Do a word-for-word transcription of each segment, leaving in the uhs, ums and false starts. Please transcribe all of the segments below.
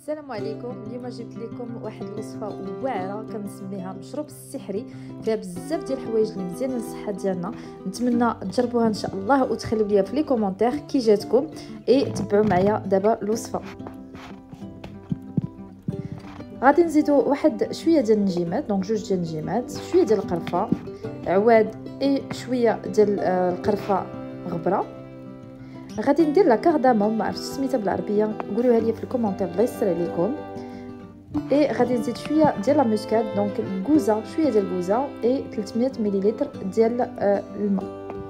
السلام عليكم. اليوم جبت لكم واحد الوصفه واعره كنسميها مشروب السحري، فيها بزاف ديال الحوايج اللي مزيانين للصحه ديالنا. نتمنى تجربوها ان شاء الله وتخليو ليا في لي كومونتير كي جاتكم، اي تبعوا معايا دابا الوصفه. غادي نزيدو واحد شويه ديال النجيمات، دونك جوج ديال النجيمات، شويه ديال القرفه عواد اي شويه ديال القرفه غبره. غادي ندير لا كارداموم، ما عرفتش سميتها بالعربيه، قولوها لي في الكومونتير الله يسر عليكم. اي غادي نزيد شويه ديال لا موسكاد، دونك الكوزه، شويه ديال الكوزه اي ثلاثمية مليلتر ديال آه الماء.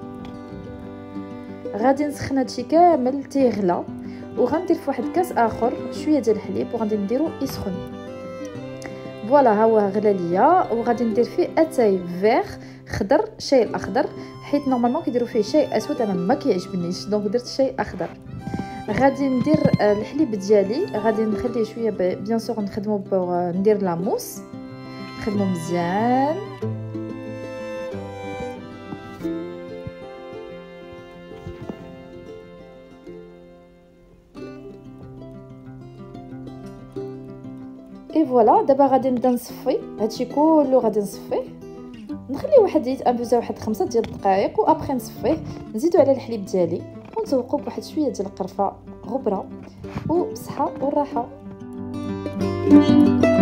غادي نسخن هادشي كامل تيغلى، وغندير في واحد كاس اخر شويه ديال الحليب وغادي نديرو يسخن. فوالا ها هو غلا ليا، وغادي ندير فيه اتاي فيغ خضر، شاي الاخضر، حيت نورمالمون كيديروا فيه شاي اسود، انا ما كيعجبنيش دونك درت شاي اخضر. غادي ندير الحليب ديالي، غادي نخليه شويه بيان سور نخدمو ندير لاموس، نخدمو مزيان. اي فوالا دابا غادي نبدا نصفي هادشي كله، غادي نصفيه نخليه واحد يتانفوزا واحد خمسة ديال الدقائق، وابخي نصفيه نزيدو على الحليب ديالي ونذوقو بواحد شويه ديال القرفه غبره، وبصحه والراحه.